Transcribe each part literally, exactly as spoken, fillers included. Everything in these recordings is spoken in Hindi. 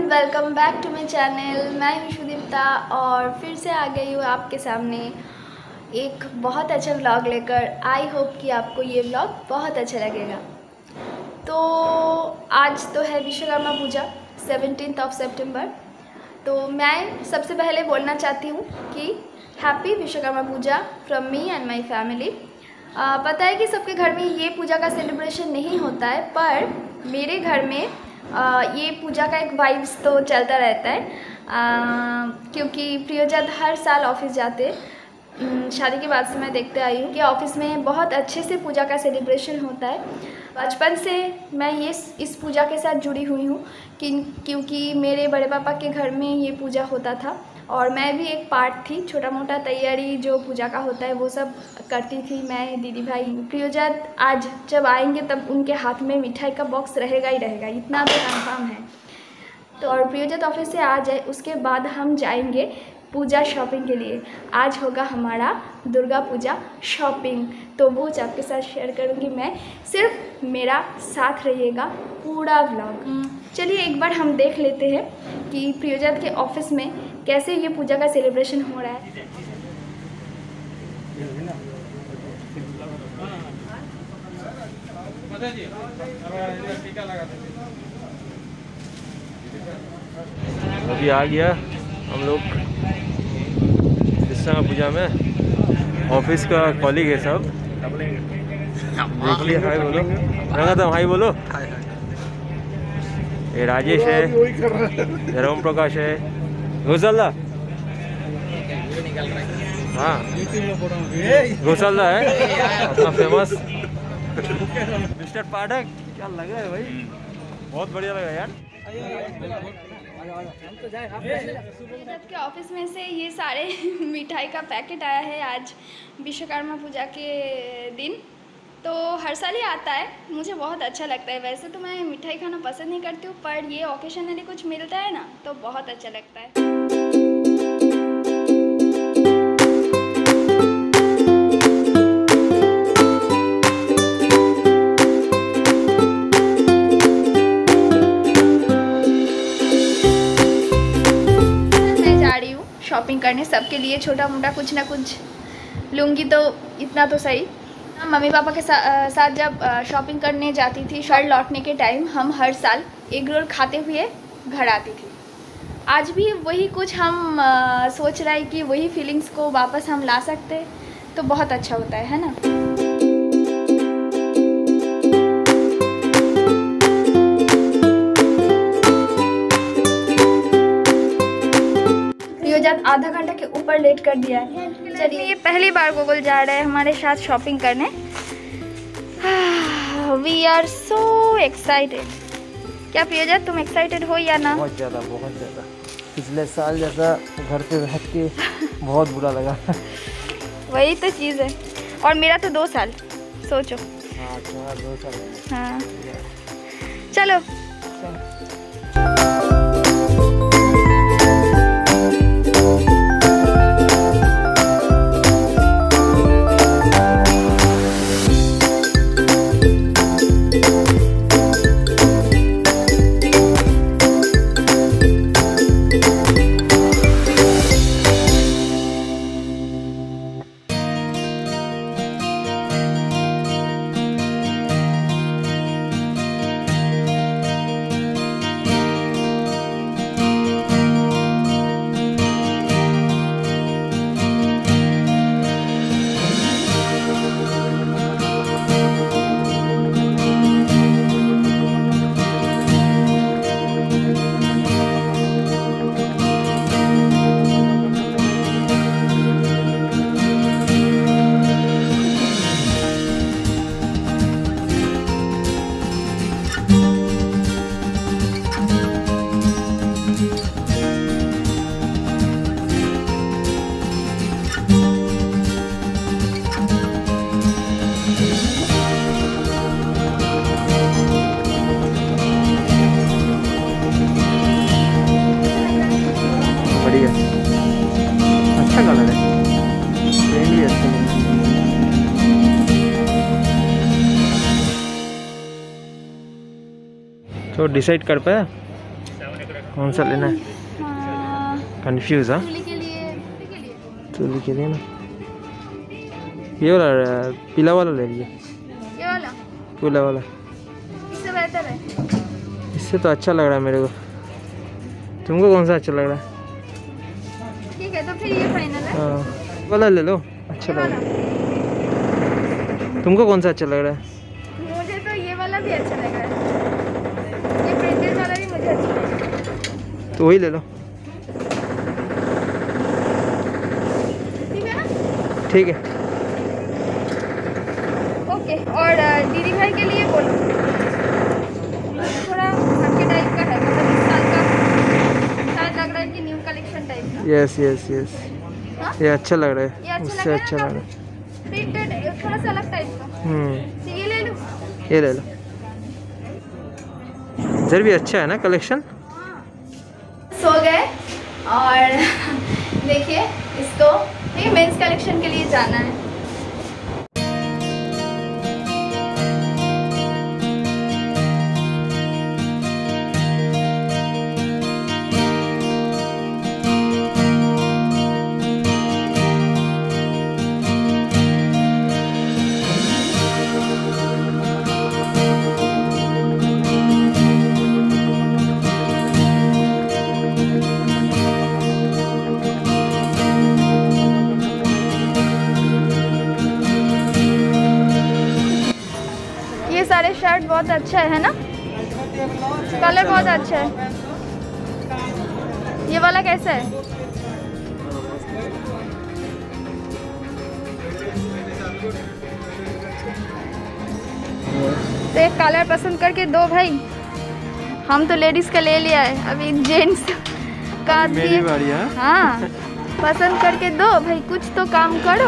Welcome back to my channel. मैं हूँ सुदीप्ता और फिर से आ गई हूँ आपके सामने एक बहुत अच्छा व्लॉग लेकर। आई होप कि आपको ये व्लॉग बहुत अच्छा लगेगा। तो आज तो है विश्वकर्मा पूजा, सेवनटीन्थ ऑफ सितंबर। तो मैं सबसे पहले बोलना चाहती हूँ कि happy Vishwakarma Puja from me and my family. पता है कि सबके घर में ये पूजा का सेलिब्रेशन नहीं होता है, पर मेरे घर में आ, ये पूजा का एक वाइब्स तो चलता रहता है। आ, क्योंकि प्रियोजत हर साल ऑफिस जाते, शादी के बाद से मैं देखते आई हूँ कि ऑफिस में बहुत अच्छे से पूजा का सेलिब्रेशन होता है। बचपन से मैं ये इस पूजा के साथ जुड़ी हुई हूँ कि क्योंकि मेरे बड़े पापा के घर में ये पूजा होता था और मैं भी एक पार्ट थी। छोटा मोटा तैयारी जो पूजा का होता है वो सब करती थी मैं, दीदी भाई। प्रियोजत आज जब आएंगे तब उनके हाथ में मिठाई का बॉक्स रहेगा ही रहेगा, इतना तो कंफर्म है। तो और प्रियोजत ऑफिस से आ जाए उसके बाद हम जाएंगे पूजा शॉपिंग के लिए। आज होगा हमारा दुर्गा पूजा शॉपिंग, तो वो आपके साथ शेयर करूँगी मैं। सिर्फ मेरा साथ रहिएगा पूरा व्लॉग। चलिए एक बार हम देख लेते हैं कि प्रियोजत के ऑफिस में कैसे ये पूजा का सेलिब्रेशन हो रहा है। अभी आ गया हम लोग विश्वकर्मा पूजा में। ऑफिस का कॉलीग है सब, देख लिया। हाय बोलो रंगा था, हाय बोलो। ये राजेश है, राम प्रकाश है, घोसालदा। हाँ घोसालदा है अपना फेमस। मिस्टर पाठक, क्या लग रहा है भाई? बहुत बढ़िया लग रहा है यार। के ऑफिस में से ये सारे मिठाई का पैकेट आया है आज विश्वकर्मा पूजा के दिन। तो हर साल ही आता है, मुझे बहुत अच्छा लगता है। वैसे तो मैं मिठाई खाना पसंद नहीं करती हूँ, पर ये ओकेशनली कुछ मिलता है ना तो बहुत अच्छा लगता है। शॉपिंग करने सबके लिए छोटा मोटा कुछ ना कुछ लूँगी, तो इतना तो सही। मम्मी पापा के सा, साथ जब शॉपिंग करने जाती थी, घर लौटने के टाइम हम हर साल एग रोल खाते हुए घर आती थी। आज भी वही कुछ हम आ, सोच रहे हैं कि वही फीलिंग्स को वापस हम ला सकते तो बहुत अच्छा होता है, है ना। आधा घंटा के ऊपर लेट कर दिया है। चलिए ये पहली बार गोकुल जा रहे हैं हमारे साथ शॉपिंग करने। We are so excited. क्या प्रियोजत तुम एक्साइटेड हो या ना? बहुत ज़्यादा बहुत ज़्यादा। पिछले साल जैसा घर पे बैठ के बहुत बुरा लगा। वही तो चीज़ है। और मेरा तो दो साल सोचो। हाँ दो साल। हाँ चलो। अच्छा कलर है, भी अच्छा है। तो डिसाइड कर पाया कौन सा लेना है? कंफ्यूज हाँ चूली के लिए चूली के लिए ना ये वाला पीला वाला ले लीजिए। ये वाला पीला वाला इससे बेहतर है। इससे तो अच्छा लग रहा है मेरे को। तुमको कौन सा अच्छा लग रहा है? ठीक है तो फिर ये फाइनल है। हाँ वाला ले लो, अच्छा लग रहा है। तुमको कौन सा अच्छा लग रहा है? मुझे तो ये वाला भी अच्छा लग रहा है। ये प्रिंटेड वाला भी मुझे अच्छा लग रहा है। तो वही ले लो। ठीक है ना? ठीक है ओके। और अ, दीदी भाई के लिए बोलो थोड़ा हटके टाइप का है, मतलब इस साल का शायद लग रहा है कि न्यू कलेक्शन टाइप का। यस यस यस हाँ? ये अच्छा लग रहा ये है, अच्छा उससे लग अच्छा रहा लग है रहा है। प्रिंटेड थोड़ा सा अलग टाइप का। हम्म तो ये ले लो। ये ले लो। इधर भी अच्छा है ना कलेक्शन। सो गए और देखिए इसको ये मेंस कलेक्शन के लिए जाना है। ये सारे शर्ट बहुत अच्छा है ना, कलर बहुत अच्छा है। ये वाला कैसा है? तो एक कलर पसंद करके दो भाई, हम तो लेडीज का ले लिया है, अभी जेंट्स का मेरी बारी है। हाँ पसंद करके दो भाई, कुछ तो काम करो।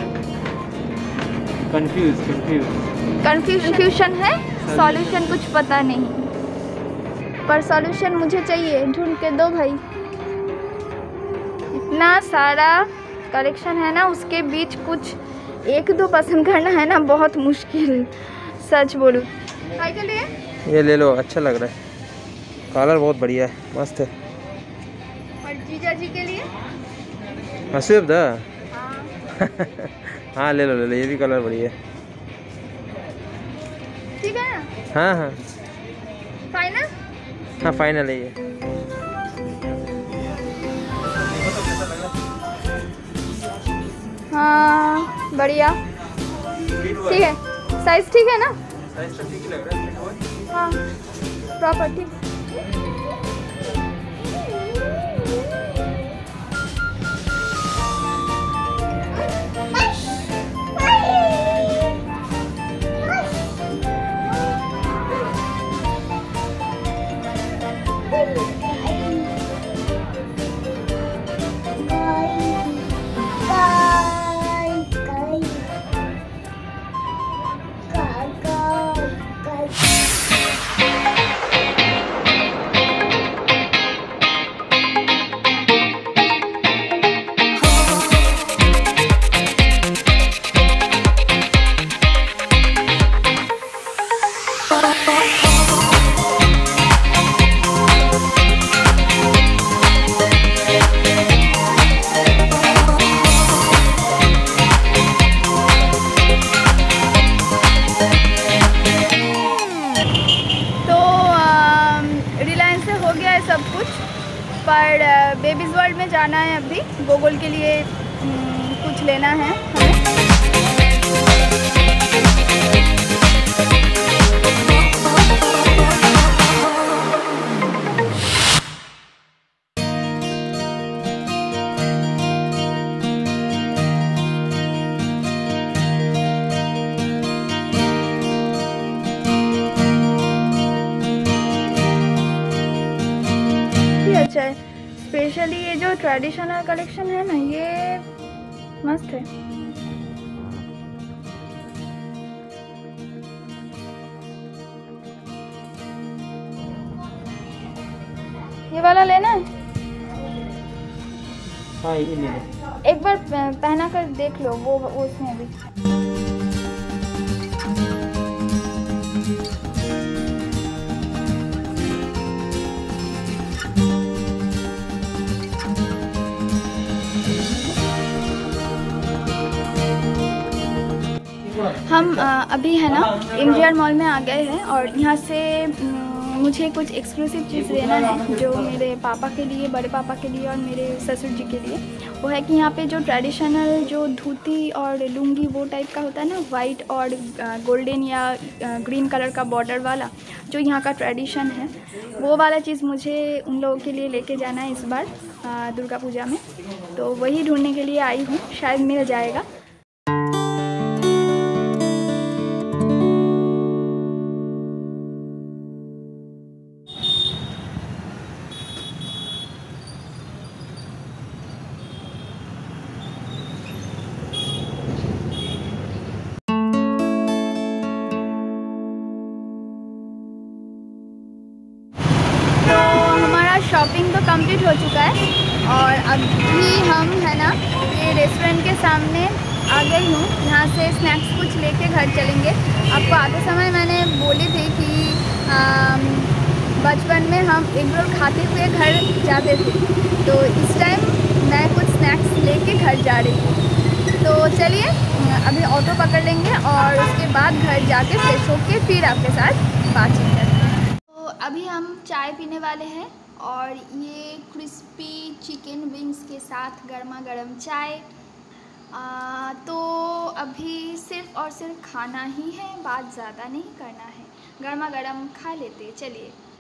कंफ्यूज कंफ्यूज कंफ्यूजन है, सॉल्यूशन कुछ पता नहीं, पर सॉल्यूशन मुझे चाहिए, ढूंढ के दो भाई। इतना सारा कलेक्शन है ना, उसके बीच कुछ एक दो पसंद करना है ना बहुत मुश्किल, सच बोलूं। साइकिल है ये ले लो, अच्छा लग रहा है, कलर बहुत बढ़िया है, मस्त है। और जीजा जी के लिए हसीब दा हाँ हाँ ले लो ले लो, ये भी कलर बढ़िया है। ठीक है ना, हाँ हाँ फाइनल। हाँ फाइनल है ये। हाँ बढ़िया, ठीक है, साइज ठीक है ना? साइज तो ठीक ही लग रहा है। हाँ प्रॉपर ठीक। सब कुछ, पर बेबीज़ वर्ल्ड में जाना है अभी, गोगोल के लिए कुछ लेना है हमें। अच्छा है, स्पेशली ये जो ट्रेडिशनल कलेक्शन है ना, ये मस्त है। ये वाला लेना है? हाँ ये ले लो। एक बार पहना कर देख लो, वो वो उसमें भी। हम आ, अभी है ना एम जी आर मॉल में आ गए हैं और यहाँ से मुझे कुछ एक्सक्लूसिव चीज़ लेना है जो मेरे पापा के लिए, बड़े पापा के लिए और मेरे ससुर जी के लिए। वो है कि यहाँ पे जो ट्रेडिशनल जो धोती और लुंगी वो टाइप का होता है ना, वाइट और गोल्डन या ग्रीन कलर का बॉर्डर वाला, जो यहाँ का ट्रेडिशन है, वो वाला चीज़ मुझे उन लोगों के लिए लेके जाना है इस बार दुर्गा पूजा में। तो वही ढूंढने के लिए आई हूँ, शायद मिल जाएगा। शॉपिंग तो कंप्लीट हो चुका है और अभी हम है ना ये रेस्टोरेंट के सामने आ गई हूँ। यहाँ से स्नैक्स कुछ लेके घर चलेंगे। आपको आते समय मैंने बोली थी कि बचपन में हम एग रोल खाते हुए घर जाते थे, तो इस टाइम मैं कुछ स्नैक्स लेके घर जा रही हूँ। तो चलिए अभी ऑटो पकड़ लेंगे और उसके बाद घर जाके फ्रेश होके फिर आपके साथ बातचीत करते हैं। तो अभी हम चाय पीने वाले हैं और ये क्रिस्पी चिकन विंग्स के साथ गर्मा गर्म चाय। आ, तो अभी सिर्फ़ और सिर्फ खाना ही है, बात ज़्यादा नहीं करना है, गर्मा गर्म खा लेते। चलिए।